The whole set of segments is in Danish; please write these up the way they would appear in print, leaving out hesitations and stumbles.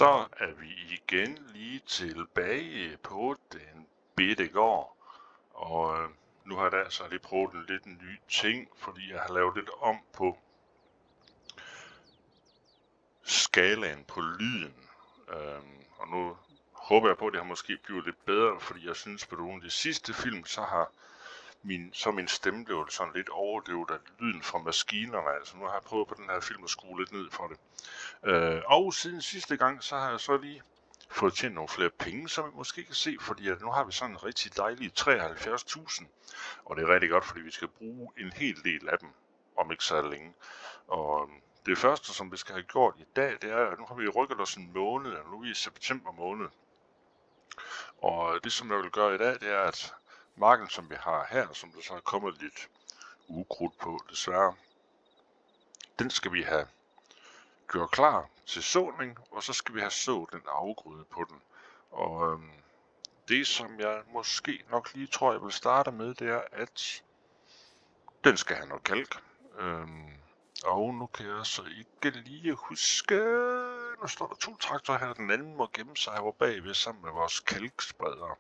Så er vi igen lige tilbage på den bitte gård. Og nu har jeg da altså lige prøvet en lidt ny ting, fordi jeg har lavet lidt om på skalaen på lyden. Og nu håber jeg på, at det har måske bliver lidt bedre, fordi jeg synes på nogle af de sidste film, så har min stemme blev sådan lidt overdøvet af lyden fra maskinerne. Altså nu har jeg prøvet på den her film at skrue lidt ned for det. Og siden sidste gang, så har jeg så lige fået tjent nogle flere penge, som I måske kan se, fordi at nu har vi sådan en rigtig dejlig 73.000. Og det er rigtig godt, fordi vi skal bruge en hel del af dem, om ikke så længe. Og det første, som vi skal have gjort i dag, det er, at nu har vi rykket os en måned, og nu er vi i september måned. Og det, som jeg vil gøre i dag, det er, at marken, som vi har her, som der så er kommet lidt ukrudt på, desværre, den skal vi have gjort klar til såning, og så skal vi have sået den afgrøde på den. Og det, som jeg måske nok lige tror, jeg vil starte med, det er, at den skal have noget kalk. Og nu kan jeg så ikke lige huske, nu står der 2 traktorer her, den anden må gemme sig her bagved sammen med vores kalkspreder.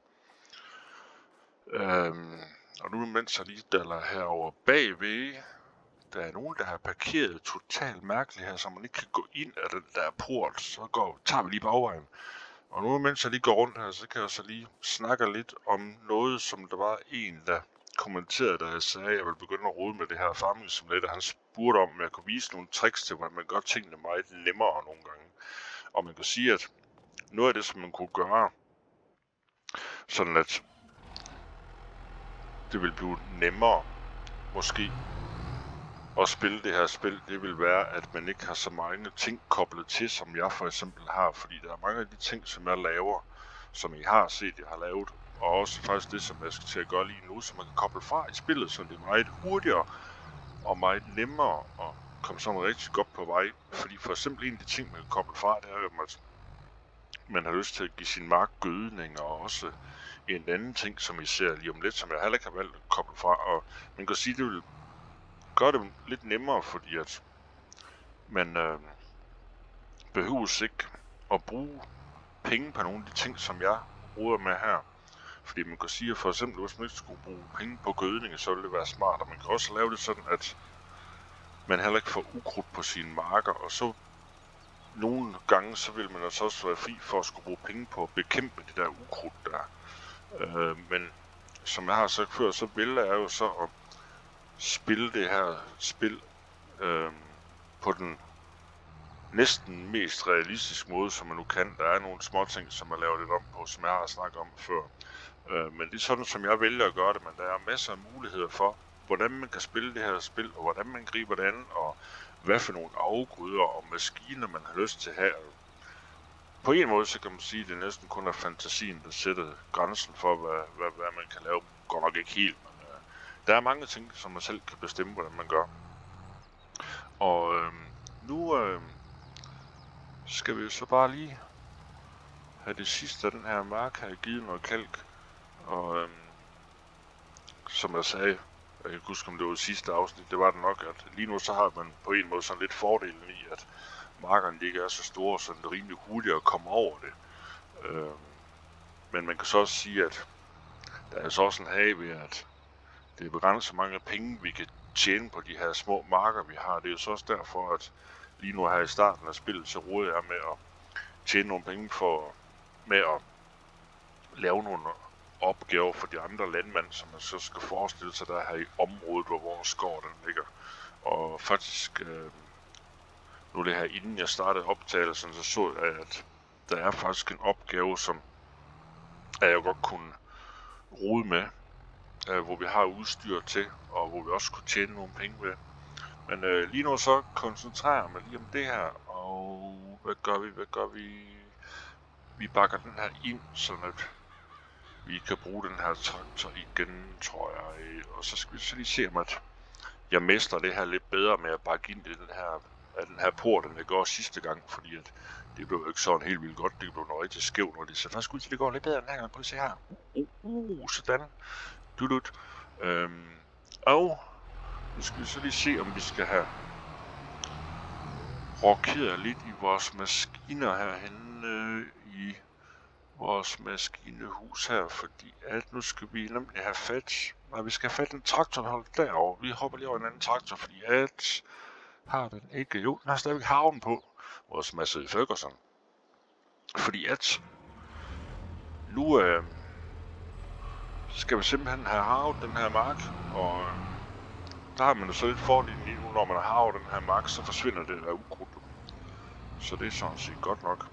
Og nu mens jeg lige daller herovre bagved, der er nogen, der har parkeret totalt mærkeligt her, så man ikke kan gå ind af den der port, så tager vi lige bagvejen. Og nu mens jeg lige går rundt her, så kan jeg så lige snakke lidt om noget, som der var en, der kommenterede, da jeg sagde, at jeg ville begynde at rode med det her farming simulator. Han spurgte om jeg kunne vise nogle tricks til, hvordan man gør tingene meget nemmere nogle gange. Og man kan sige, at noget af det, som man kunne gøre, sådan at det vil blive nemmere, måske, at spille det her spil, det vil være, at man ikke har så mange ting koblet til, som jeg for eksempel har, fordi der er mange af de ting, som jeg laver, som I har set, jeg har lavet, og også faktisk det, som jeg skal til at gøre lige nu, som man kan koble fra i spillet, så det er meget hurtigere og meget nemmere at komme sådan rigtig godt på vej, fordi for eksempel en af de ting, man kan koble fra, det er jo, at man har lyst til at give sin mark gødning, og også en anden ting, som I ser lige om lidt, som jeg heller ikke har valgt at koble fra, og man kan sige, det vil gør det lidt nemmere, fordi at man behøver ikke at bruge penge på nogle af de ting, som jeg bruger med her. Fordi man kan sige, at for eksempel, hvis man ikke skulle bruge penge på gødning, så ville det være smart. Og man kan også lave det sådan, at man heller ikke får ukrudt på sine marker. Og så nogle gange, så vil man altså også være fri for at skulle bruge penge på at bekæmpe det der ukrudt der. Men som jeg har sagt før, så vil jeg jo så at spille det her spil på den næsten mest realistiske måde, som man nu kan. Der er nogle små ting, som jeg laver lidt om på, som jeg har snakket om før. Men det er sådan, som jeg vælger at gøre det, men der er masser af muligheder for, hvordan man kan spille det her spil, og hvordan man griber det an, og hvad for nogle afgrøder og maskiner, man har lyst til at have. På en måde, så kan man sige, at det næsten kun er fantasien, der sætter grænsen for, hvad man kan lave. Går nok ikke helt, men der er mange ting, som man selv kan bestemme, hvordan man gør. Og nu skal vi så bare lige have det sidste af den her mark her givet noget kalk. Og som jeg sagde, jeg kan ikke huske, om det var det sidste afsnit, det var det nok, at lige nu så har man på en måde sådan lidt fordelen i, at markerne ikke er så store, så det er rimelig hurtigt at komme over det. Men man kan så også sige, at der er så også en have ved, at det er begrænset mange penge, vi kan tjene på de her små marker, vi har. Det er jo så også derfor, at lige nu her i starten af spillet, så råder jeg med at tjene nogle penge med at lave nogle opgaver for de andre landmænd, som man så skal forestille sig, der er her i området, hvor vores gård den ligger. Og faktisk, nu det her, inden jeg startede optagelsen, så jeg, at der er faktisk en opgave, som jeg godt kunne rode med, hvor vi har udstyr til, og hvor vi også kunne tjene nogle penge ved. Men lige nu så koncentrerer jeg mig lige om det her, og hvad gør vi? Vi bakker den her ind, så at vi kan bruge den her traktor igen, tror jeg. Og så skal vi så lige se, om at jeg mestrer det her lidt bedre med at bakke ind i den her port, end det går sidste gang, fordi at det blev jo ikke sådan helt vildt godt. Det blev noget rigtig skævt, og det ser faktisk ud til, at det går lidt bedre den her gang. Prøv at se her. Sådan. Dudut. Og nu skal vi så lige se, om vi skal have rokerer lidt i vores maskiner herhenne i vores maskinehus her, fordi at nu skal vi nemlig have fat. Nej, vi skal have fat en traktor, der holder derovre. Vi hopper lige over en anden traktor, fordi at har den ikke. Jo, den har stadigvæk havnen på. Vores Massey Ferguson. Fordi at nu skal vi simpelthen have havet den her mark, og der har man jo så lidt fordel i nu, når man har havet den her mark, så forsvinder det der ukrudt. Så det er sådan set godt nok.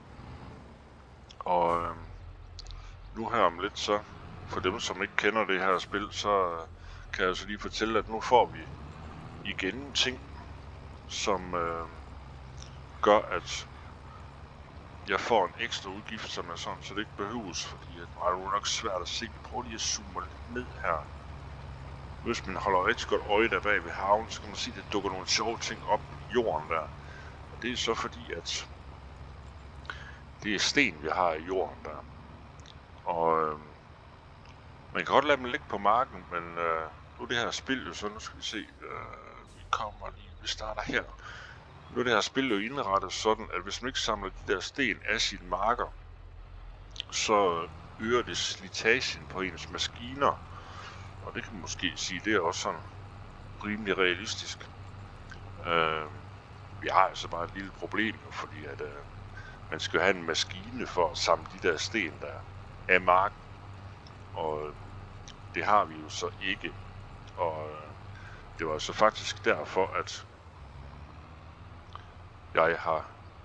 Og nu her om lidt så, for dem som ikke kender det her spil, så kan jeg så lige fortælle, at nu får vi igen ting, som gør, at jeg får en ekstra udgift, som er sådan, så det ikke behøves, fordi det er nok svært at se. Vi prøver lige at zoome lidt ned her. Hvis man holder rigtig godt øje der bag ved havnen, så kan man se, at der dukker nogle sjove ting op i jorden der. Og det er så fordi, at det er sten, vi har i jorden der. Og man kan godt lade dem ligge på marken, men nu er det her spil jo så, nu skal vi se, vi starter her. Nu er det her spil jo indrettet sådan, at hvis man ikke samler de der sten af sine marker, så øger det slitagen på ens maskiner. Og det kan man måske sige, det er også sådan rimelig realistisk. Vi har altså bare et lille problem, fordi at man skal have en maskine for at samle de der sten der af marken. Og det har vi jo så ikke. Og det var så faktisk derfor, at jeg har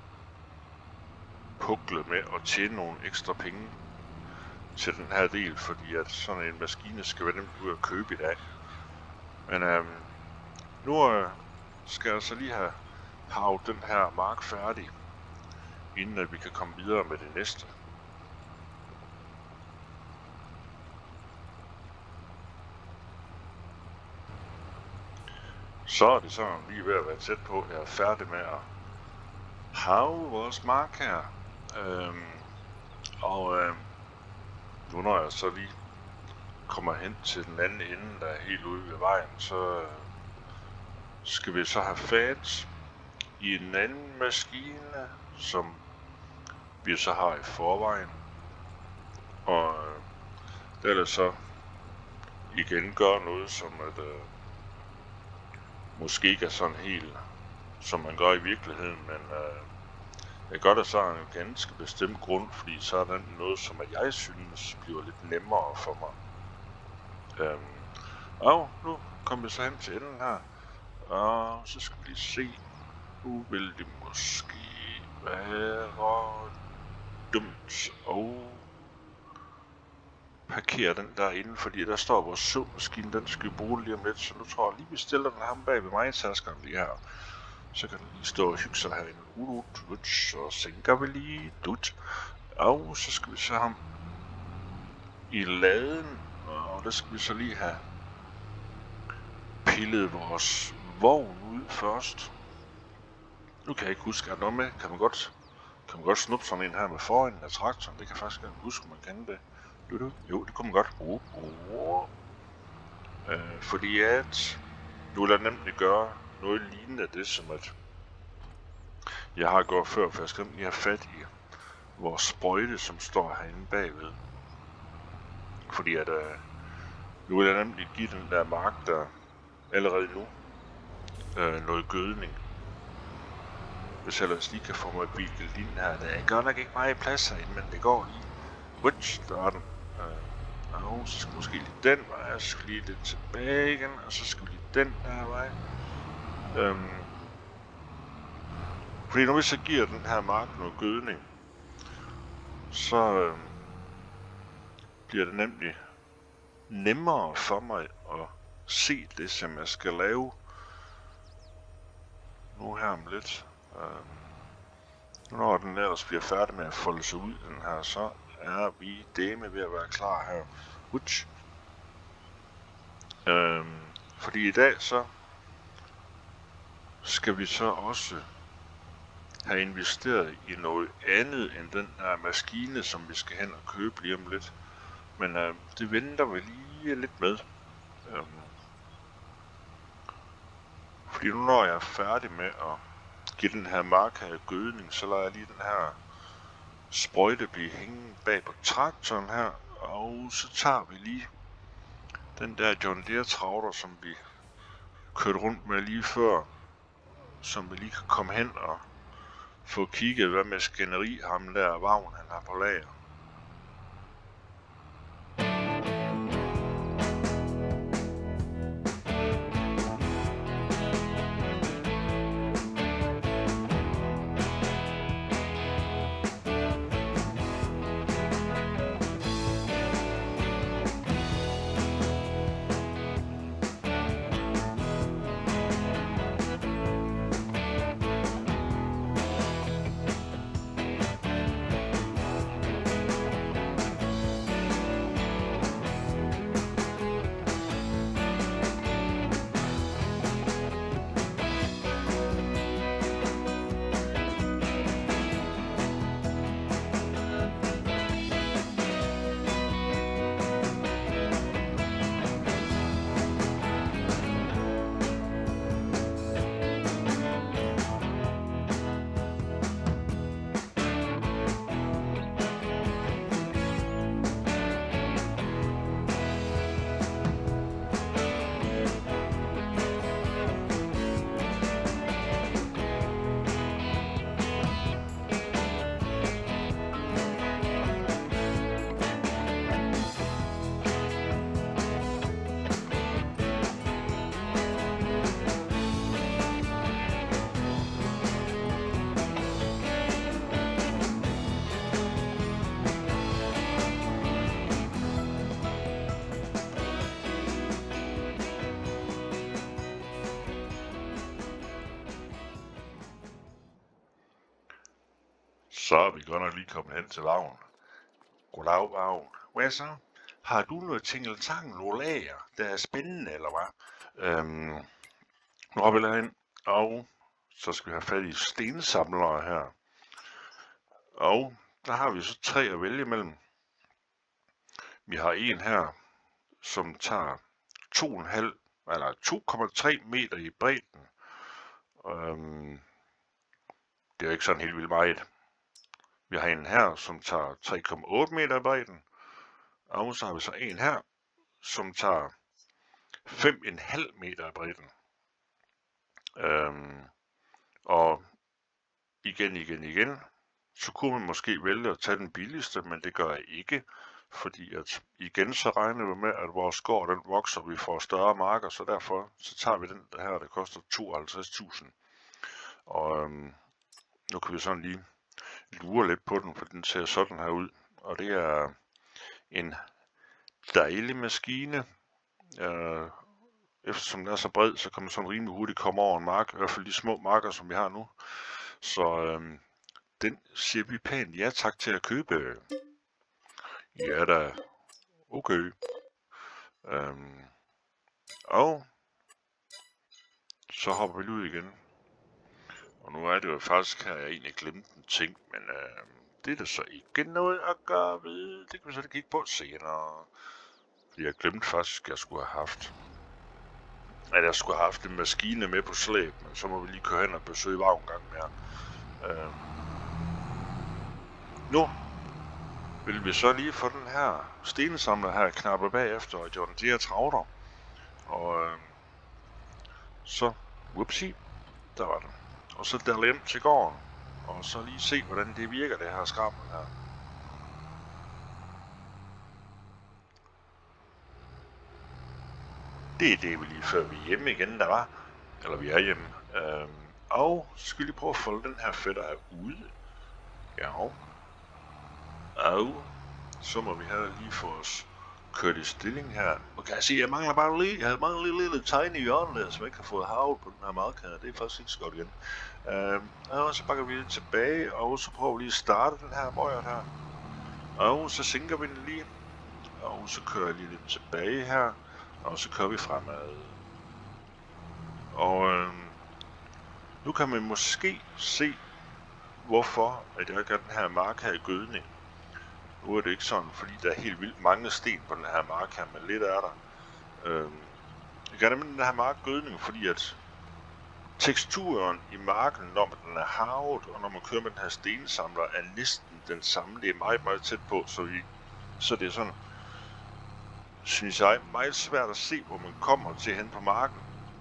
puklet med at tjene nogle ekstra penge til den her del, fordi at sådan en maskine skal være nemt ud at købe i dag. Men nu skal jeg så lige have havet den her mark færdig, inden at vi kan komme videre med det næste. Så er det sådan lige ved at være tæt på, jeg er færdig med at have vores mark her. Nu når jeg så lige kommer hen til den anden ende, der er helt ude ved vejen, så skal vi så have fat i en anden maskine, som vi så har i forvejen. Og det er så igen gør noget, som at måske ikke er sådan helt, som man gør i virkeligheden, men jeg gør det så af en ganske bestemt grund, fordi så er der noget, som at jeg synes bliver lidt nemmere for mig. Og nu kommer vi så hen til enden her, og så skal vi lige se, nu vil det måske være dumt at parkere den derinde, fordi der står vores såmaskine, den skal vi bruge lige om lidt, så nu tror jeg lige, vi stiller den ham bag ved mig i taskeren lige her. Så kan den lige stå og hygge sig herinde. Så sænker vi lige. Og så skal vi så ham i laden, og der skal vi så lige have pillet vores vogn ud først. Nu kan jeg ikke huske, at noget med, kan man godt snuppe sådan en her med foran af traktoren. Det kan jeg faktisk ikke huske, man kan det. Jo, det kunne man godt. Fordi at nu vil jeg nemlig gøre noget lignende det, som at jeg har gjort før, for jeg skal lige have fat i vores sprøjte, som står herinde bagved. Fordi at nu vil jeg nemlig give den der mark der allerede nu noget gødning. Hvis jeg ellers lige kan få mig bildet ind her. Der er godt nok ikke meget plads herinde, men det går lige. Der er den. Og så skal måske lige den vej, og så skal lige lidt tilbage igen, og så skal vi lige den her vej. Fordi når vi så giver den her mark noget gødning, så bliver det nemlig nemmere for mig at se det, som jeg skal lave nu her om lidt. Nu når den ellers bliver færdig med at folde sig ud, den her, så er vi deme ved at være klar her. Fordi i dag så skal vi så også have investeret i noget andet end den her maskine, som vi skal hen og købe lige om lidt. Men det venter vi lige lidt med. Fordi nu når jeg er færdig med at give den her mark her gødning, så lader jeg lige den her sprøjte blive hængende bag på traktoren her, og så tager vi lige den der John Deere traktor, som vi kørte rundt med lige før, som vi lige kan komme hen og få kigget, hvad med skænderi ham der Vagn han har på lager. Så er vi godt nok lige kommet hen til Vagn. Goddag, Vagn. Hvad så? Har du noget tingeltang, nogle lager, der er spændende, eller hvad? Nu har vi lavet ind, og så skal vi have fat i stensamlere her. Og der har vi så 3 at vælge mellem. Vi har en her, som tager 2,3 meter i bredden. Det er jo ikke sådan helt vildt meget. Vi har en her, som tager 3,8 meter i bredden. Og så har vi så en her, som tager 5,5 meter i bredden. Og igen, så kunne man måske vælge at tage den billigste, men det gør jeg ikke. Fordi at igen så regner vi med, at vores gård den vokser, vi får større marker, så derfor så tager vi den her, der koster 52.000. Og nu kan vi sådan lige lure lidt på den, for den ser sådan her ud. Og det er en dejlig maskine. Eftersom den er så bred, så kan man sådan rimelig hurtigt komme over en mark. I hvert fald de små marker, som vi har nu. Så den siger vi pænt ja tak til at købe. Ja da. Okay. Og så hopper vi ud igen. Og nu er det jo faktisk her, jeg egentlig glemt en ting, men det er der så ikke noget at gøre ved. Det kan vi så kigge på senere. Fordi jeg glemte faktisk, at jeg skulle have haft en maskine med på slæb, men så må vi lige køre hen og besøge Vagn en gang mere. Nu vil vi så lige få den her stensamler her knappet bagefter og John Deere traktor. Og så, whoopsie, der var den. Og så der hjem til gården, og så lige se, hvordan det virker, det her skrammel her. Det er det, vi lige før vi er hjemme igen, der var. Eller vi er hjemme. Og så skal vi lige prøve at folde den her fætter her ude. Ja. Og så må vi have lige få os kørt i stilling her. Og kan jeg se, jeg mangler bare lige, jeg havde manglet en lille tegn i hjørnet der, som jeg ikke har fået havl på den her mark her. Det er faktisk ikke så godt igen. Og så bakker vi det tilbage, og så prøver vi lige at starte den her møjer her. Og så sænker vi den lige. Og så kører jeg lige lidt tilbage her. Og så kører vi fremad. Og nu kan man måske se, hvorfor at jeg gør den her mark her i gødning. Nu er det ikke sådan, fordi der er helt vildt mange sten på den her mark her, men lidt er der. Jeg gør nemlig den her mark gødning, fordi at teksturen i marken, når den er harvet, og når man kører med den her stensamler, er næsten den samme. Det er meget, meget tæt på, så det er sådan, synes jeg, meget svært at se, hvor man kommer til hen på marken.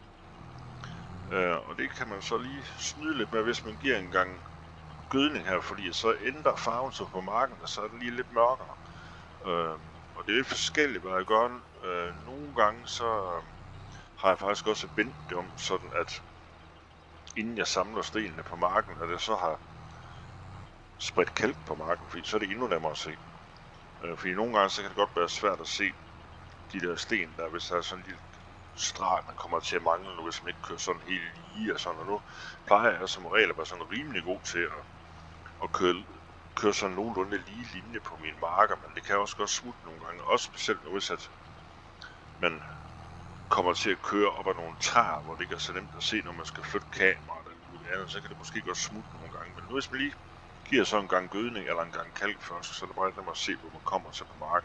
Og det kan man så lige snyde lidt med, hvis man giver en gang gødning her, fordi så ændrer farven sig på marken, og så er den lige lidt mørkere. Og det er lidt forskelligt, hvad jeg gør. Nogle gange så har jeg faktisk også vendt det om, sådan at inden jeg samler stenene på marken, og det så har spredt kalk på marken, fordi så er det endnu nemmere at se. Fordi nogle gange så kan det godt være svært at se de der sten der, hvis der er sådan en lille streg, man kommer til at mangle nu, hvis man ikke kører sådan helt lige og sådan. Og nu plejer jeg som regel at være sådan rimelig god til at køre sådan nogenlunde lige linje på mine marker, men det kan også godt smutte nogle gange, også specielt nu, hvis at man kommer til at køre op ad nogle træer, hvor det ikke er så nemt at se, når man skal flytte kameraet eller noget andet, så kan det måske godt smutte nogle gange. Men nu hvis man lige giver så en gang gødning eller en gang kalk først, så er det bare nemmere at se, hvor man kommer til på marken.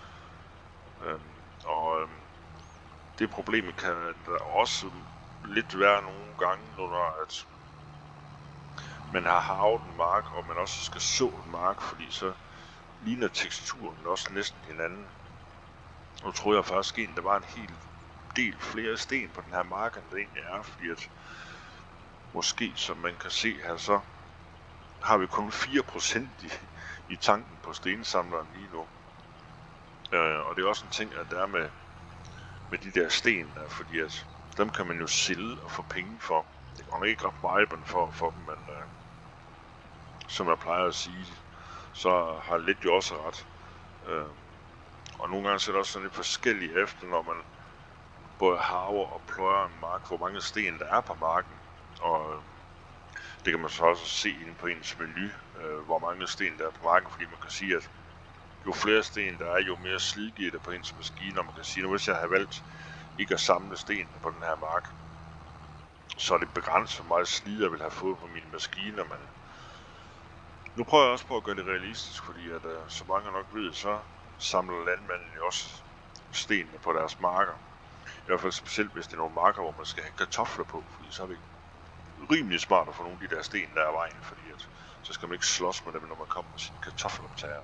Det problem kan der også lidt være nogle gange, når at man har harvet en mark, og man også skal så en mark, fordi så ligner teksturen også næsten hinanden. Nu tror jeg faktisk der var en hel del flere sten på den her mark, end det egentlig er, fordi at måske, som man kan se her, så har vi kun 4% i tanken på stensamleren lige nu. Og det er også en ting, at der er med de der sten der, fordi at dem kan man jo sælge og få penge for. Det går ikke ret meget for dem, men som jeg plejer at sige, så har lidt jo også ret. Og nogle gange så er det også sådan lidt forskelligt efter, når man både harver og pløjer en mark, hvor mange sten der er på marken. Og det kan man så også se inde på ens menu, hvor mange sten der er på marken, fordi man kan sige, at jo flere sten der er, jo mere slid giver det på ens maskine. Og man kan sige, at hvis jeg har valgt ikke at samle sten på den her mark, så er det begrænset, hvor meget slid jeg vil have fået på mine maskiner. Men nu prøver jeg også på at gøre det realistisk, fordi at, så mange nok ved, så samler landmændene jo også stenene på deres marker. I hvert fald specielt, hvis det er nogle marker, hvor man skal have kartofler på, fordi så er det rimelig smart at få nogle af de der sten der af vejen, fordi at, så skal man ikke slås med dem, når man kommer med sine kartoffeloptager.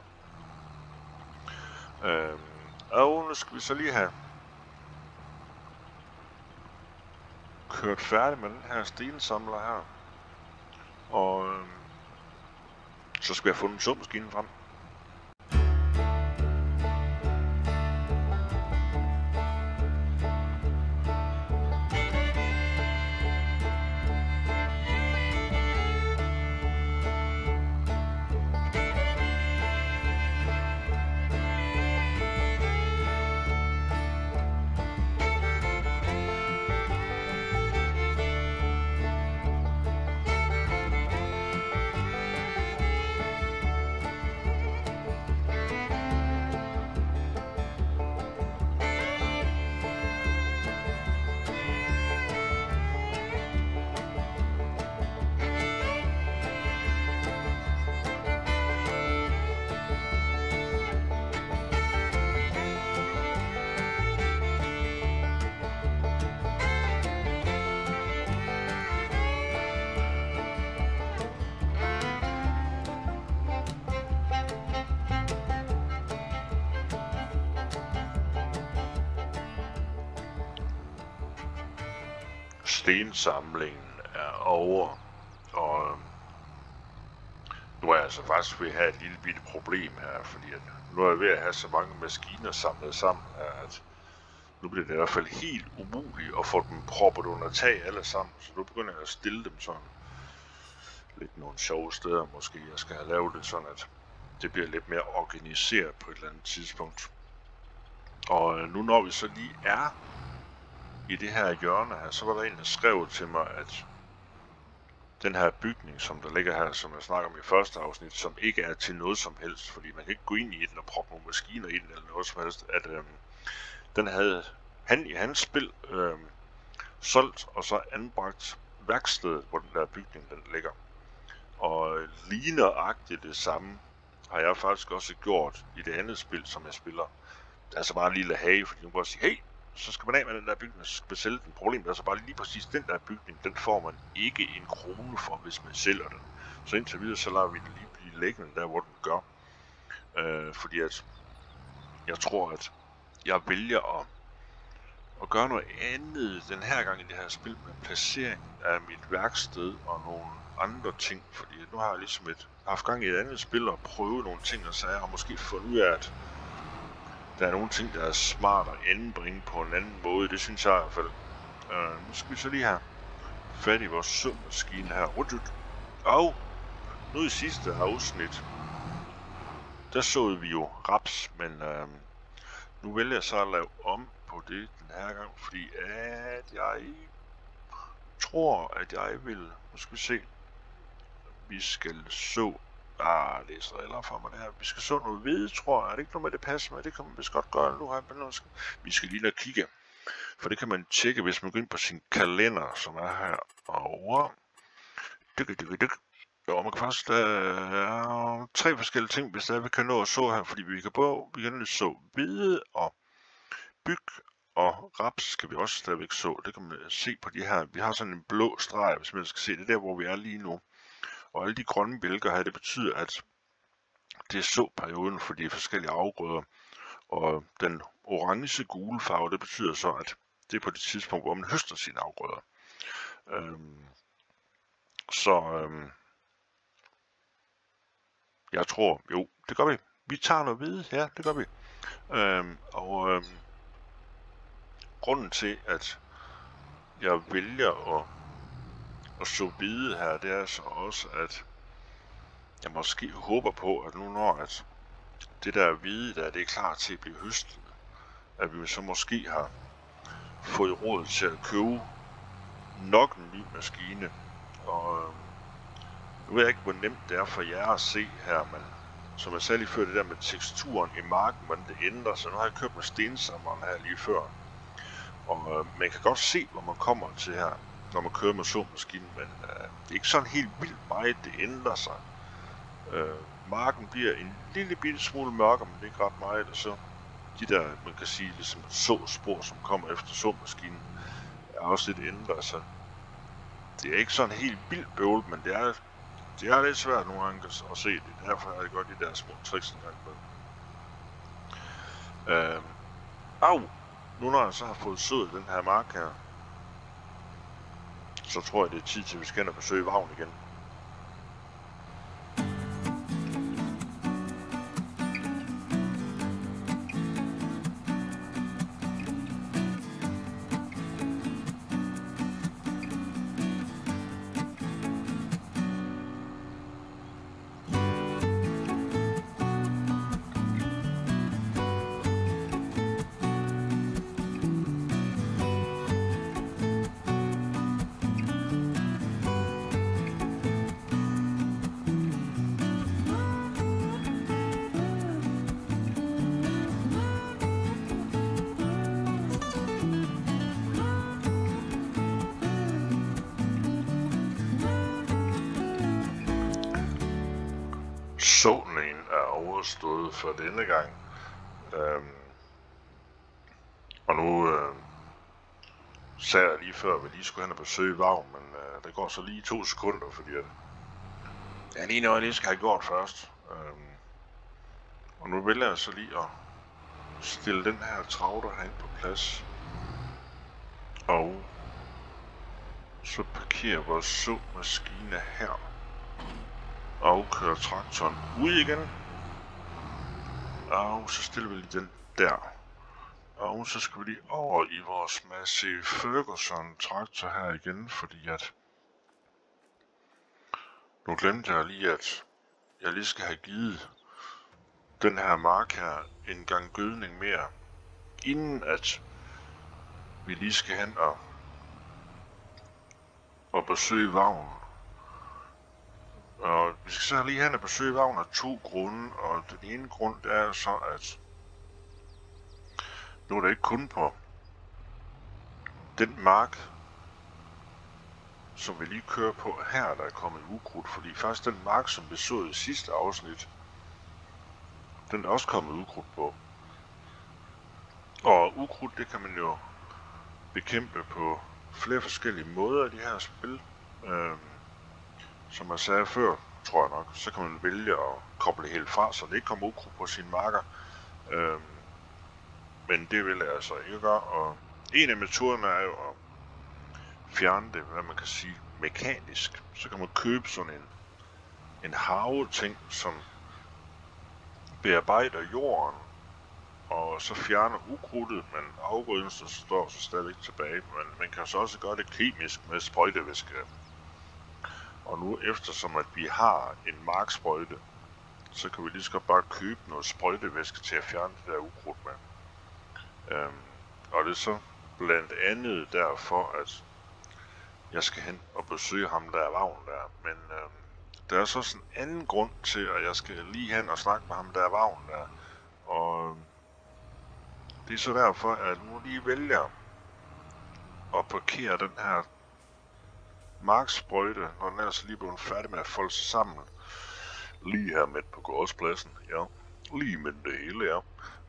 Og nu skal vi så lige have kørt færdig med den her stensamler her. Og så skal jeg have fundet såmaskinen frem. Stensamlingen er over, og nu er jeg altså faktisk ved at have et lille bitte problem her, fordi at nu er jeg ved at have så mange maskiner samlet sammen, at nu bliver det i hvert fald helt umuligt at få dem proppet under tag alle sammen, så nu begynder jeg at stille dem sådan lidt nogle sjove steder måske. Jeg skal have lavet det sådan, at det bliver lidt mere organiseret på et eller andet tidspunkt. Og nu når vi så lige er i det her hjørne her, så var der en, der skrev til mig, at den her bygning, som der ligger her, som jeg snakker om i første afsnit, som ikke er til noget som helst, fordi man kan ikke gå ind i den og proppe nogle maskiner i den eller noget som helst, at den havde han i hans spil solgt og så anbragt værkstedet, hvor den der bygning den ligger. Og lige nøjagtigt det samme har jeg faktisk også gjort i det andet spil, som jeg spiller. Det er altså bare en lille hage, fordi nu kan jeg sige, hey, så skal man af med den der bygning, og så skal man sælge den. Problemet er så bare lige præcis den der bygning, den får man ikke en krone for, hvis man sælger den. Så indtil videre, så lader vi den lige blive liggende der, hvor den gør. Fordi at jeg tror, at jeg vælger at gøre noget andet den her gang i det her spil med placering af mit værksted og nogle andre ting. Fordi nu har jeg ligesom haft gang i et andet spil og prøve nogle ting og sager, og måske fundet ud af, at der er nogle ting, der er smart at anbringe på en anden måde. Det synes jeg i hvert fald. Nu skal vi så lige have fat i vores søvnmaskine her. Og nu i sidste afsnit, der så vi jo raps, men nu vælger jeg så at lave om på det den her gang, fordi at jeg tror, at jeg vil, nu skal vi se, vi skal så, det er så eller for mig det her, vi skal så noget hvide, tror jeg, er det ikke noget med det passer med, det kan man vist godt gøre, nu har jeg noget, vi skal lige kigge, for det kan man tjekke, hvis man går ind på sin kalender, som er herovre, jo, man kan faktisk, der er 3 forskellige ting, hvis der vi kan nå at så her, fordi vi kan så hvide og byg og raps skal vi også stadigvæk så. Det kan man se på de her. Vi har sådan en blå streg, hvis man skal se det der, hvor vi er lige nu. Og alle de grønne bjælker her, det betyder, at det er så-perioden for de forskellige afgrøder. Og den orange gule farve, det betyder så, at det er på det tidspunkt, hvor man høster sine afgrøder. Jeg tror, jo, det gør vi. Vi tager noget hvide, ja, det gør vi. Grunden til, at jeg vælger at så hvide her, det er så også, at jeg måske håber på, at nu når at det der hvide der, det er klar til at blive høstet, at vi så måske har fået råd til at købe nok en ny maskine. Og nu ved jeg ikke, hvor nemt det er for jer at se her, men som jeg sagde lige før, det der med teksturen i marken, hvordan det ændrer sig. Nu har jeg købt med stensamleren her lige før. Og man kan godt se, hvor man kommer til her, når man kører med såmaskinen, men det er ikke sådan helt vildt meget, det ændrer sig. Marken bliver en lille bitte smule mørkere, men det er ikke ret meget, og så de der, man kan sige, ligesom såspor, som kommer efter såmaskinen, er også lidt ændret sig. Det er ikke sådan helt vildt bøvlet, men det er lidt svært nogle gange at se det. Derfor er det godt de der små tricks en gang med. Nu når jeg så har fået sået den her mark her, så tror jeg det er tid til, at vi skal hen og besøge Vagn igen. Såningen er overstået for denne gang. Og nu sagde jeg lige før, at vi lige skulle hen og besøge Vagn, men det går så lige 2 sekunder, fordi at det er lige noget, jeg lige skal have gjort først. Og nu vælger jeg så lige at stille den her travler herinde på plads. Og så parkerer vores såmaskine her. Og kører traktoren ud igen. Og så stiller vi lige den der. Og så skal vi lige over i vores Massey Ferguson traktor her igen, fordi at nu glemte jeg lige, at jeg lige skal have givet den her mark her en gang gødning mere, inden at vi lige skal hen og besøge Vagn. Og vi skal så lige hen og besøge Vagn af 2 grunde, og den ene grund er så, at nu er det ikke kun på den mark, som vi lige kører på her, der er kommet ukrudt, fordi faktisk den mark, som vi så i sidste afsnit, den er også kommet ukrudt på. Og ukrudt, det kan man jo bekæmpe på flere forskellige måder i de her spil. Som jeg sagde før, tror jeg nok, så kan man vælge at koble helt fra, så det ikke kommer ukrudt på sine marker. Men det vil jeg altså ikke gøre, og en af metoderne er jo at fjerne det, hvad man kan sige, mekanisk. Så kan man købe sådan en harveting, som bearbejder jorden, og så fjerner ukrudtet, men afgrøden står så stadig tilbage. Men man kan så også gøre det kemisk med sprøjtevæske. Og nu eftersom at vi har en marksprøjte, så kan vi lige så godt bare købe noget sprøjtevæske til at fjerne det der ukrudt med. Og det er så blandt andet derfor, at jeg skal hen og besøge ham der Vagn der. Men der er så sådan en anden grund til, at jeg skal lige hen og snakke med ham der Vagn der. Og det er så derfor, at nu lige vælger at parkere den her marksprøjte, når den er så lige blevet færdig med at folde sig sammen. Lige her midt på gårdspladsen, ja. Lige med det hele, ja.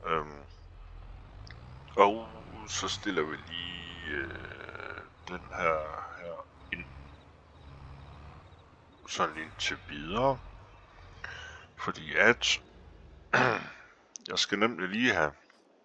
Og så stiller vi lige den her ind. Sådan lige til videre. Fordi at jeg skal nemlig lige have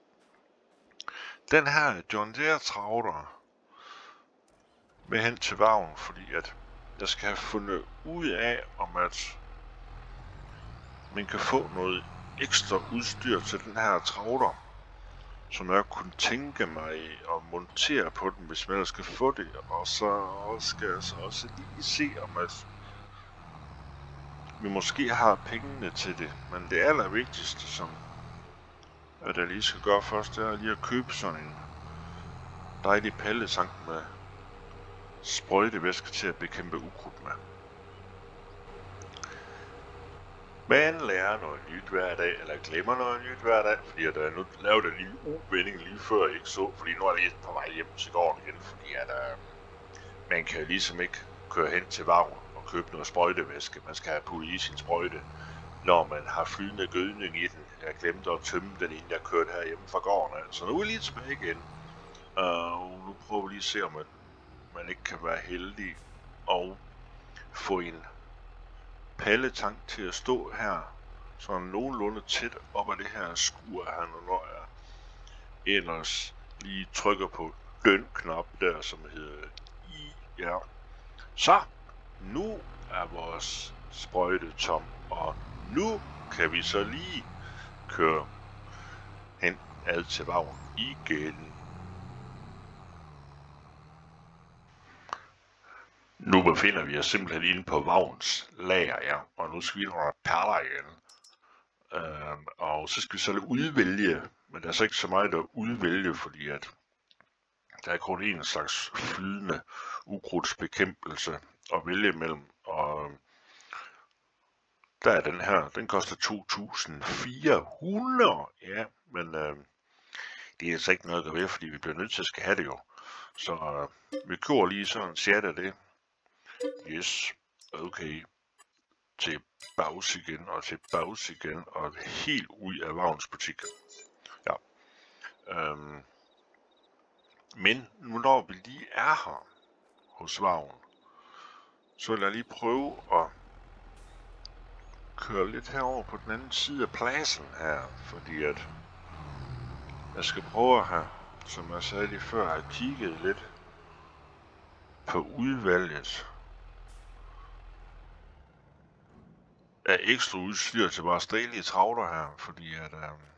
den her John Deere traktor med hen til Vagn, fordi at jeg skal have fundet ud af, om at man kan få noget ekstra udstyr til den her traktor, som jeg kunne tænke mig at montere på den, hvis man skal få det. Og så skal jeg så også lige se, om at vi måske har pengene til det. Men det allervigtigste, som at jeg lige skal gøre først, det er lige at købe sådan en dejlig palletank med sprøjtevæske til at bekæmpe ukrudt med. Man lærer noget nyt hver dag, eller glemmer noget nyt hver dag, fordi at nu lavede en lille uvending lige før jeg ikke så, fordi nu er jeg lige på vej hjem til gården igen, fordi at man kan ligesom ikke køre hen til Vagn og købe noget sprøjtevæske. Man skal have puttet i sin sprøjte, når man har flydende gødning i den. Jeg glemte at tømme den, inden jeg kørte herhjemme fra gården. Så nu er jeg lige tilbage igen. Og nu prøver vi lige at se, om man ikke kan være heldig og få en palletank til at stå her, så nogenlunde tæt op ad det her skur her, når jeg ellers lige trykker på den knap der, som hedder I. Ja. Så, nu er vores sprøjte tom, og nu kan vi så lige køre hen ad til Vagn igen. Nu befinder vi os simpelthen inde på Vagns lager, ja, og nu skal vi have perler igen. Og så skal vi så udvælge, men der er så ikke så meget at udvælge, fordi at der er kun en slags flydende ukrudtsbekæmpelse at vælge imellem, og der er den her, den koster 2.400, ja, men det er altså ikke noget at gøre ved, fordi vi bliver nødt til at skal have det jo. Så vi kører lige sådan en chat af det. Yes, okay. Til bags igen, og til bags igen, og helt ud af Vagns butik. Ja. Men nu når vi lige er her hos Vagn, så vil jeg lige prøve at køre lidt herover på den anden side af pladsen her, fordi at jeg skal prøve at have, som jeg sagde lige før, have kigget lidt på udvalget af ekstra udstyr til vores daglige travler her, fordi at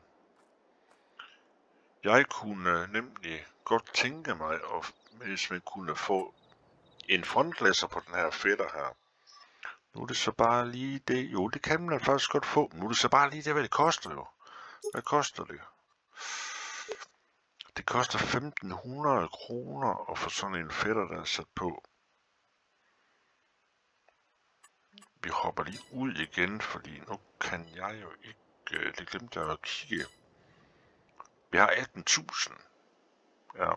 jeg kunne nemlig godt tænke mig, at hvis man kunne få en frontlæsser på den her fætter her. Nu er det så bare lige det, jo det kan man faktisk godt få, nu er det så bare lige det, hvad det koster jo. Hvad koster det? Det koster 1.500 kroner at få sådan en fætter der er sat på. Vi hopper lige ud igen, fordi nu kan jeg jo ikke, det glemte jeg at kigge. Vi har 18.000. Ja.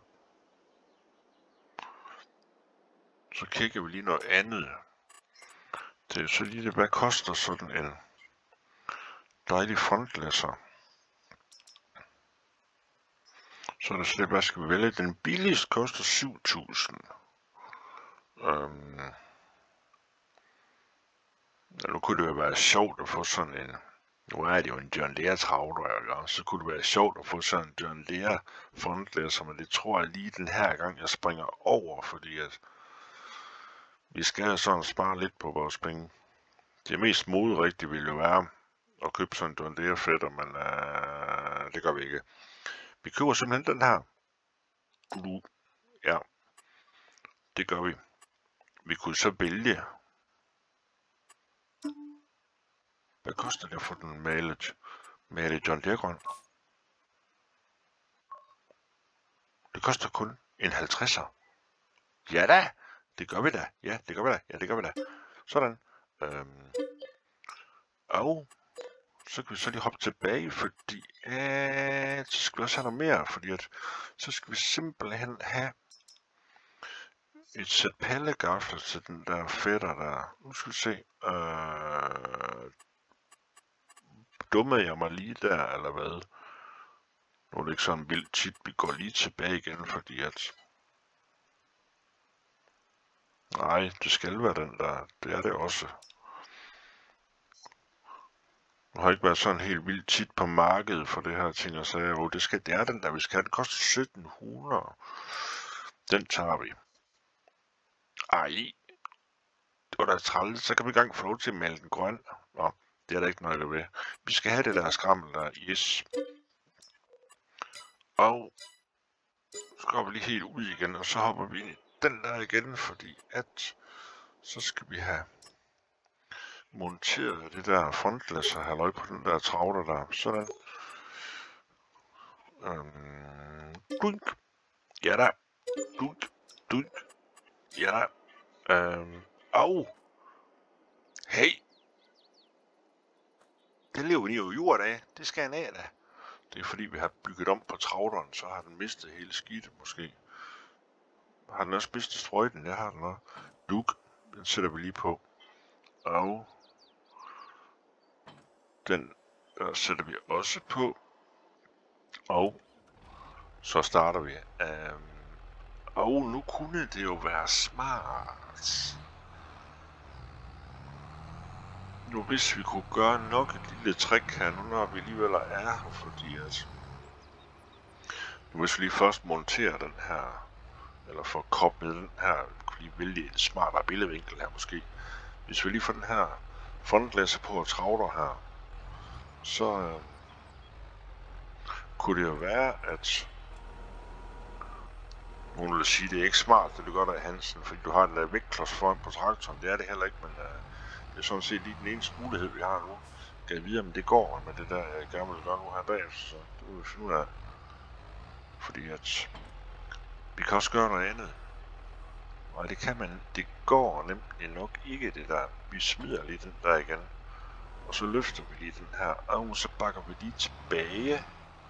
Så kigger vi lige noget andet. Det er så lige det, hvad koster sådan en dejlig frontlæsser? Så er det slet bare, skal vi vælge. Den billigste koster 7.000. Nu kunne det jo være sjovt at få sådan en... Nu er det jo en John Deere travler, så kunne det være sjovt at få sådan en John Deere frontlæsser, men det tror jeg lige den her gang, jeg springer over, fordi at vi skal sådan spare lidt på vores penge. Det mest moderigtige ville jo være at købe sådan en John Deere fætter, men det gør vi ikke. Vi køber simpelthen den her. Ja, det gør vi. Vi kunne så vælge. Hvad koster det at få den malet John Deere grøn? Det koster kun en 50'er. Ja da, det gør vi da. Ja, det gør vi da. Ja, det gør vi da. Sådan. Og så kan vi så lige hoppe tilbage, fordi så skal vi også have noget mere, fordi at så skal vi simpelthen have et sæt pallegafler til den der fætter der. Nu skal vi se. Dummede jeg mig lige der, eller hvad? Nu er det ikke sådan vildt tit, vi går lige tilbage igen, fordi at... Nej, det skal være den der. Det er det også. Jeg har ikke været sådan helt vildt tit på markedet for det her ting, og så jo, det er den der, vi skal have. Den koster 1700. Den tager vi. Ej, det var da træls, så kan vi i gang få lov til at male den grøn. Nå, det er der ikke noget ved. Vi skal have det der skrammel der, yes. Og så går vi lige helt ud igen, og så hopper vi ind i den der igen, fordi at så skal vi have monteret det der frontlæsser halløj på den der travler der. Sådan. Dunk. Ja da. Dunk. Dunk. Ja da. Au. Hey. Det lever jo jord af. Det skal han af da. Det er fordi vi har bygget om på travleren, så har den mistet hele skidtet måske. Har den også mistet sprøjten? Jeg har den også. Duk. Den sætter vi lige på. Og den der sætter vi også på. Og så starter vi. Og nu kunne det jo være smart. Nu hvis vi kunne gøre nok et lille trick her, nu når vi alligevel er her, fordi at... Nu hvis vi lige først monterer den her, eller får koblet den her, lige vælge en smartere billedvinkel her måske. Hvis vi lige får den her frontlæsser på og travler her, så kunne det jo være, at nogen vil sige, at det er ikke smart, det du gør der, Hansen, fordi du har den der vægtklods foran på traktoren. Det er det heller ikke, men det er sådan set lige den eneste mulighed, vi har nu. Kan jeg vide, om det går med det der, jeg gerne vil gøre nu her bagefter, så det vil vi finde ud af. Fordi at vi kan også gøre noget andet. Og det kan man, det går nemlig nok ikke det der. Vi smider lige den der igen. Og så løfter vi lige den her, og så bakker vi lige tilbage.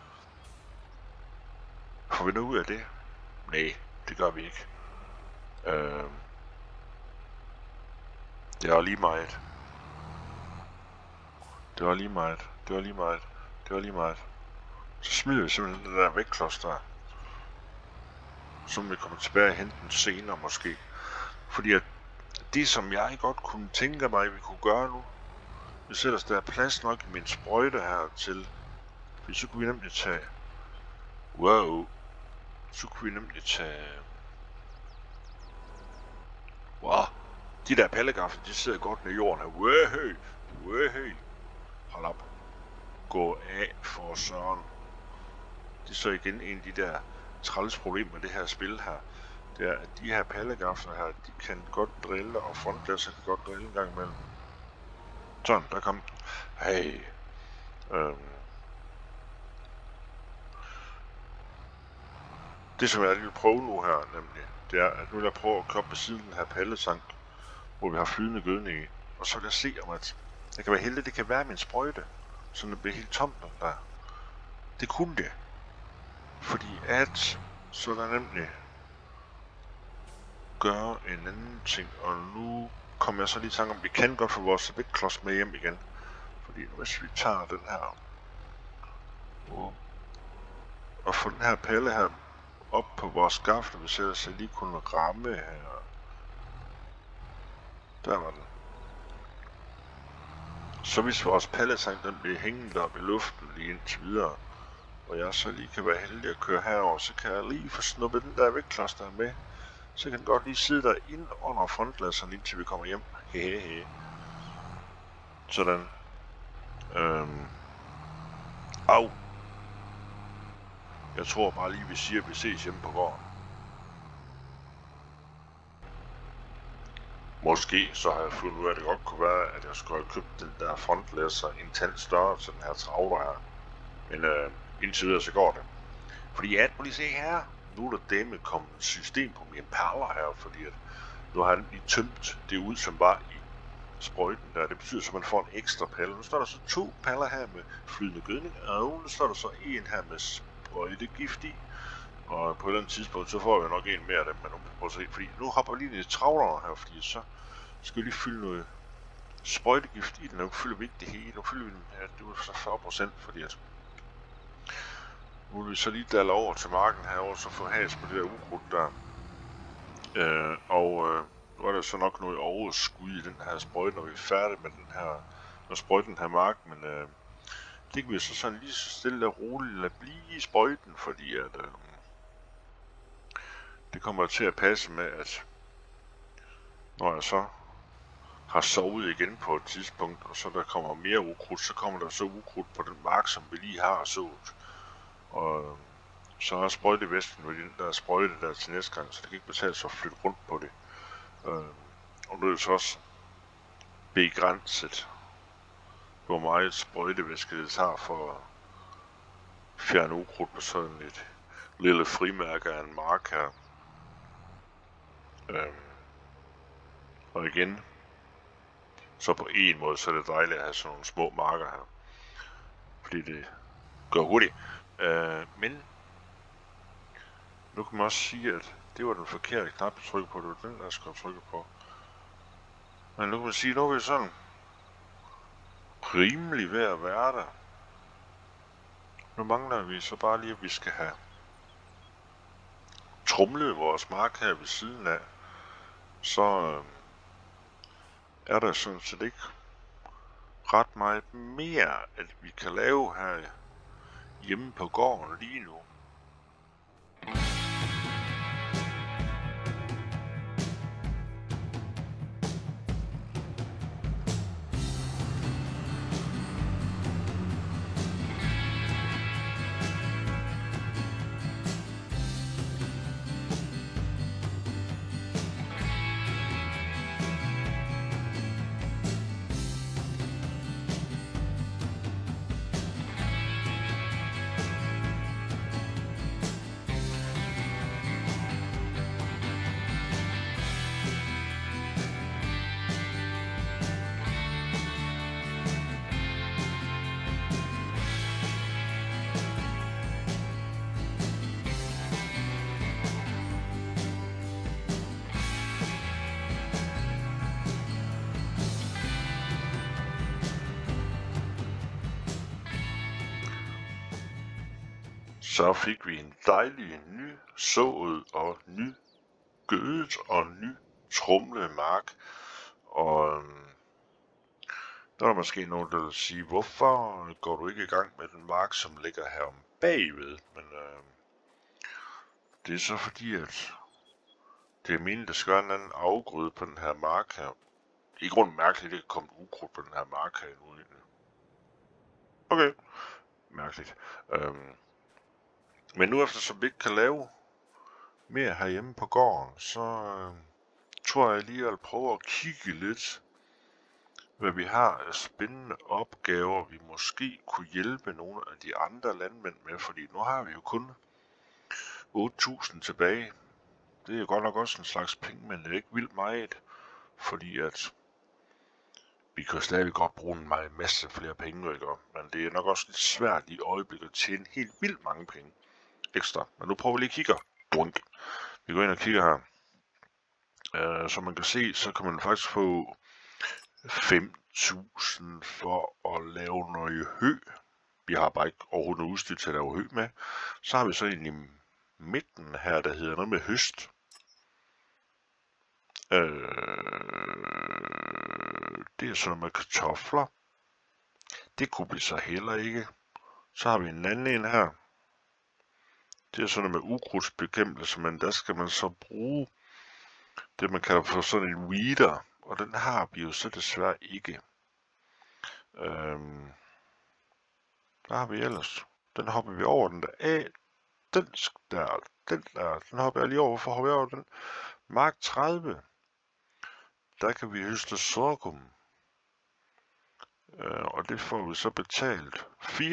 Får vi noget ud af det? Nej, det gør vi ikke. Det var lige meget. Det var lige meget. Det var lige meget. Det var lige meget. Så smider vi simpelthen den der vægtklods der. Så vi kommer tilbage og hente den senere måske. Fordi at det som jeg godt kunne tænke mig, vi kunne gøre nu, vi sætter der plads nok i min sprøjte her til. Fordi så kunne vi nemlig tage... Wow. Så kunne vi nemlig tage... Wow. De der pallegafler, de sidder godt ned i jorden her. Wow. Wow. Hold op. Gå af for søren. Det er så igen en af de der træls problemer med det her spil her. Det er, at de her pallegafler her, de kan godt drille, og frontlæsser kan godt drille en gang imellem. Sådan, der kom den. Hey. Det som jeg lige vil prøve nu her, nemlig, det er, at nu vil jeg prøve at komme på siden af den her palletank, hvor vi har flydende gødning i. Og så vil jeg se, om at jeg kan være heldig, det kan være min sprøjte, så det bliver helt tomt der. Det kunne det. Fordi at, så der nemlig gøre en anden ting, og nu kommer jeg så lige i tanke om, vi kan godt få vores vægtklods med hjem igen. Fordi hvis vi tager den her, at få den her palle her op på vores skafte, hvis ellers jeg lige kunne ramme her. Der var den. Så hvis vores pallesang den bliver hængende op i luften lige indtil videre, og jeg så lige kan være heldig at køre herover, så kan jeg lige få snuppet den der vægtklods der med. Så kan den godt lige sidde der ind under frontlasseren, indtil vi kommer hjem. Hehehe. Sådan. Au. Jeg tror bare lige, vi siger, at vi ses hjemme på gården. Måske så har jeg fundet ud af, at det godt kunne være, at jeg skulle have købt den der frontlæsser en tand større til den her travler her. Men indtil videre så går det. Fordi ja, må lige se her. Nu er der dame kommet et system på mine perler her, fordi at nu har den lige tømt det ud, som var i sprøjten der. Det betyder så, at man får en ekstra palle. Nu står der så 2 paller her med flydende gødning, og nu står der så en her med sprøjtegift i. Og på et eller andet tidspunkt, så får vi nok en mere af dem, men nu prøver at se, fordi nu hopper vi lige ned i travlerne her, fordi så skal vi lige fylde noget sprøjtegift i den, og nu fylder vi ikke det hele. Nu fylder vi den her, det var så 40%, fordi at nu vil vi så lige dalle over til marken herovre, så få has på det der ukrudt der. Nu er der så nok noget overskud i den her sprøjte, når vi er færdige med den her, når sprøjten den her mark, men det kan vi så sådan lige så stille og roligt lade blive i sprøjten, fordi at det kommer til at passe med, at når jeg så har sovet igen på et tidspunkt, og så der kommer mere ukrudt, så kommer der så ukrudt på den mark, som vi lige har sovet. Og så er sprøjtevæsken ved den der sprøjte der til næste gang, så det kan ikke betale sig at flytte rundt på det. Og nu er det så også begrænset, hvor meget sprøjtevæske det tager for at fjerne ukrudt på sådan et lille frimærke af en mark her. Og igen, så på en måde, så er det dejligt at have sådan nogle små marker her. Fordi det går hurtigt. Men nu kan man også sige, at det var den forkerte knap, jeg trykker på. Det var den, der skulle trykke på. Men nu kan man sige, at nu er vi sådan rimelig ved at være der. Nu mangler vi så bare lige, at vi skal have trumlet vores mark her ved siden af. Så er der sådan set ikke ret meget mere, at vi kan lave her hjemme på gården lige nu. Så fik vi en dejlig ny sået og ny gødet og ny trumlet mark. Og der er måske nogen, der vil sige, hvorfor går du ikke i gang med den mark, som ligger her om bagved? Men det er så fordi, at det er meningen, der skal være en anden afgrøde på den her mark her. I grunden mærkeligt, at det kan komme ukrudt på den her mark her endnu. Okay, mærkeligt. Men nu eftersom vi ikke kan lave mere herhjemme på gården, så tror jeg lige, at jeg vil prøve at kigge lidt, hvad vi har af spændende opgaver, vi måske kunne hjælpe nogle af de andre landmænd med, fordi nu har vi jo kun 8.000 tilbage. Det er jo godt nok også en slags penge, men det er ikke vildt meget, fordi at vi kan stadig godt bruge en masse flere penge, ikke? Men det er nok også lidt svært i øjeblikket at tjene helt vildt mange penge ekstra. Men nu prøver vi lige at kigge. Vi går ind og kigger her. Som man kan se, så kan man faktisk få 5.000 for at lave noget hø. Vi har bare ikke overhovedet noget udstyr til at lave hø med. Så har vi så en i midten her, der hedder noget med høst. Det er sådan noget med kartofler. Det kunne vi så heller ikke. Så har vi en anden en her. Det er sådan noget med ukrudtsbekæmpelse, men der skal man så bruge det, man kalder for sådan en weeder. Og den har vi jo så desværre ikke. Hvad har vi ellers? Den hopper vi over, den der af. Den hopper jeg lige over. Hvorfor hopper jeg over den? Mark 30. Der kan vi høste sorghum. Og det får vi så betalt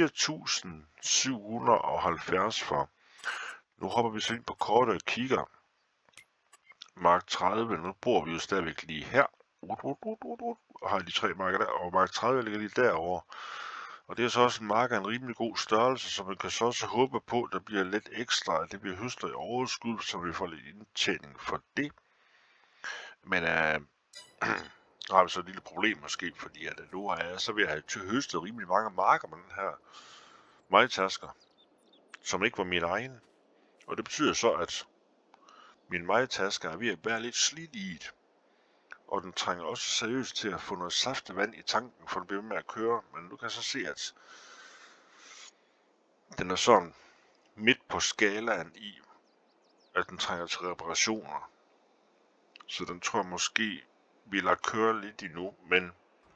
4.770 for. Nu hopper vi så ind på kortet og kigger. Mark 30, nu bor vi jo stadigvæk lige her. Og har de 3 marker der, og mark 30 ligger lige derovre. Og det er så også en mark af en rimelig god størrelse, så man kan så også håbe på, at der bliver lidt ekstra, at det bliver høster i overskud, så vi får lidt indtjening for det. Men nu har vi så et lille problem måske, fordi at nu har jeg så ved at have høstet rimelig mange marker med den her majtasker, som ikke var min egen. Og det betyder så, at min majtasker er ved at være lidt slidt i det. Og den trænger også seriøst til at få noget saftevand i tanken, for den bliver med at køre. Men nu kan jeg så se, at den er sådan midt på skalaen i, at den trænger til reparationer. Så den tror jeg måske, vi lader køre lidt endnu, men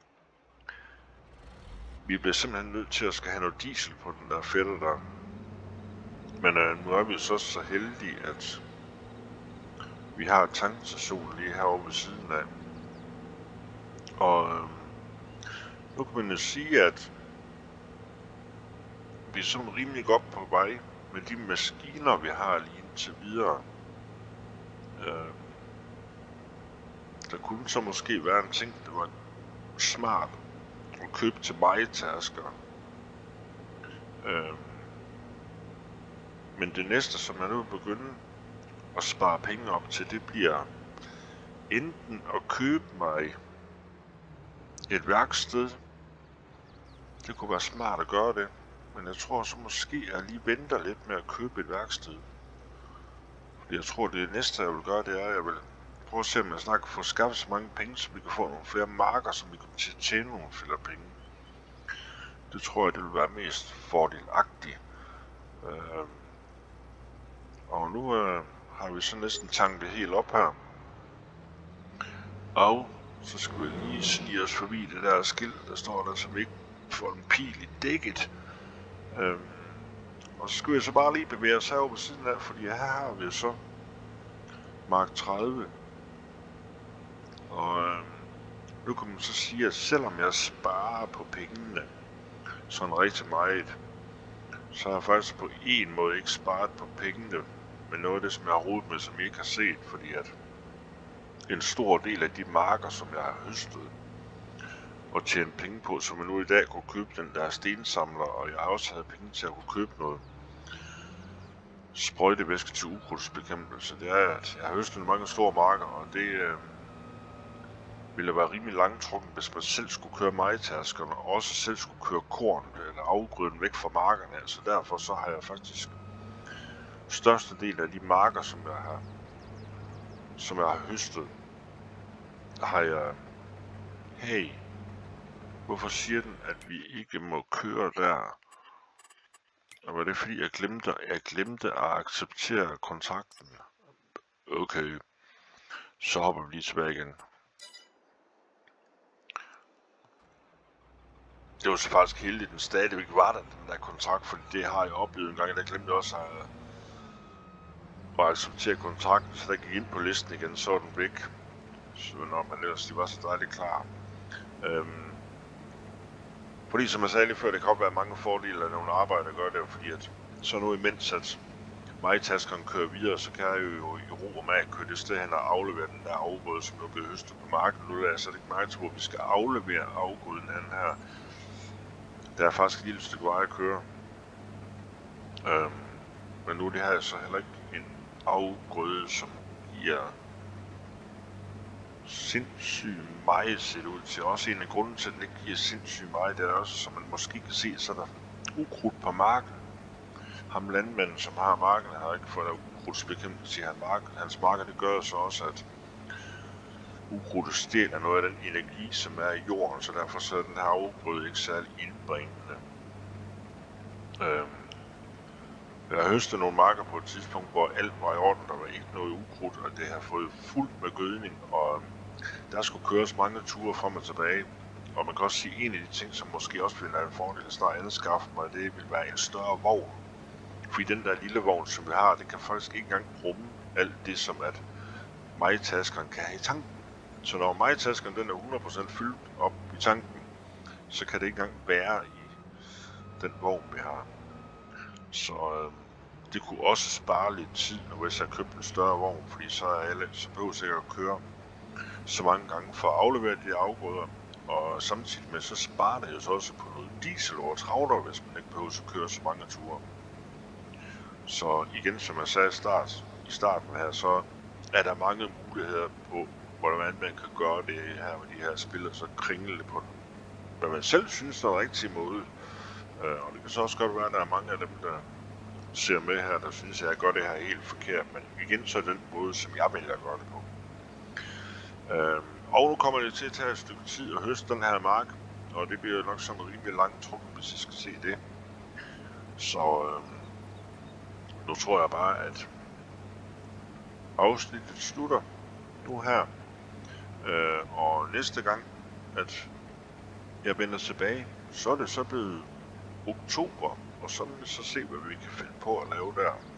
vi bliver simpelthen nødt til at skal have noget diesel på den der fætter der. Men nu er vi så heldige, at vi har tankstationen lige herovre ved siden af. Og nu kan man jo sige, at vi er sådan rimelig godt på vej med de maskiner, vi har lige indtil videre. Der kunne så måske være en ting, der var smart at købe til majtasker. Men det næste, som jeg nu vil begynde at spare penge op til, det bliver enten at købe mig et værksted. Det kunne være smart at gøre det, men jeg tror så måske, at jeg lige venter lidt med at købe et værksted. Fordi jeg tror, det næste, jeg vil gøre, det er, at jeg vil prøve at se, om jeg snart kan få skaffet så mange penge, så vi kan få nogle flere marker, så vi kan tjene nogle flere penge. Det tror jeg, det vil være mest fordelagtigt. Og nu har vi så næsten tanket helt op her. Og så skal vi lige snige os forbi det der skilt, der står der, så vi ikke får en pil i dækket. Og så skal vi så bare lige bevæge os herovre på siden af, fordi her har vi så mark 30. Og nu kan man så sige, at selvom jeg sparer på pengene sådan rigtig meget, så har jeg faktisk på en måde ikke sparet på pengene, men noget af det, som jeg har rodet med, som jeg ikke har set, fordi at en stor del af de marker, som jeg har høstet og tjent penge på, som jeg nu i dag kunne købe den der stensamler, og jeg har også havde penge til at kunne købe noget sprøjtevæske til ukrudtsbekæmpelse, det er, at jeg har høstet mange store marker, og det ville være rimelig langtrukken, hvis man selv skulle køre majtaskerne, og også selv skulle køre korn eller afgrøden væk fra markerne. Så derfor så har jeg faktisk største del af de marker, som jeg har høstet, har jeg, hey, hvorfor siger den, at vi ikke må køre der? Og var det fordi, jeg glemte at acceptere kontrakten? Okay, så hopper vi lige tilbage igen. Det var så faktisk heldigt, at den stadigvæk var der, den der kontrakt, fordi det har jeg oplevet en gang, der glemte jeg også at acceptere kontrakten, så der gik ind på listen igen, så var den væk. Så når man ellers, de var så dejligt klar. Fordi som jeg sagde lige før, det kan også være mange fordele af nogle arbejder gør det, fordi at så nu imens at majtaskeren kører videre, så kan jeg jo i ro og mag køre det sted hen og aflevere den der afgrøde, som nu bliver høstet på markedet. Nu er jeg så ikke meget til, hvor vi skal aflevere afgrøden hen her. Der er faktisk et lille stykke vej at køre. Men nu er det her så heller ikke en afgrøde, som giver sindssygt meget set ud til. Også en af grunden til, at den ikke giver sindssygt meget, det er også, som man måske kan se, så er der ukrudt på marken. Ham landmanden, som har marken, har ikke fået ukrudtsbekæmpelse i hans marker. Det gør så også, at ukrudtet stjæler noget af den energi, som er i jorden, så derfor så er den her afgrøde ikke særlig indbringende. Jeg har høstet nogle marker på et tidspunkt, hvor alt var i orden, der var ikke noget ukrudt, og det har fået fuldt med gødning, og der skulle køres mange ture frem og tilbage. Og man kan også sige, at en af de ting, som måske også ville være en fordel at snart anskaffe mig, det vil være en større vogn. Fordi den der lille vogn, som vi har, det kan faktisk ikke engang rumme alt det, som at majtaskeren kan have i tanken. Så når majtaskeren den er 100% fyldt op i tanken, så kan det ikke engang være i den vogn, vi har. Så det kunne også spare lidt tid, hvis jeg købte en større vogn, fordi så behøver jeg at køre så mange gange for at aflevere de afgrøder. Og samtidig med, så sparer det jo så også på noget diesel over travler, hvis man ikke behøver at køre så mange ture. Så igen, som jeg sagde i starten her, så er der mange muligheder på, hvordan man kan gøre det her med de her spil, og så kringle det på den, hvad man selv synes er den rigtige måde. Og det kan så også godt være, at der er mange af dem, der ser med her, der synes, at jeg gør det her helt forkert, men igen så er den måde, som jeg vælger at gøre det på. Og nu kommer det til at tage et stykke tid at høste den her mark, og det bliver nok sådan rimelig langt trukken, hvis I skal se det. Så nu tror jeg bare, at afsnittet slutter nu her. Og næste gang, at jeg vender tilbage, så er det så blevet oktober, og så vil vi så se, hvad vi kan finde på at lave der.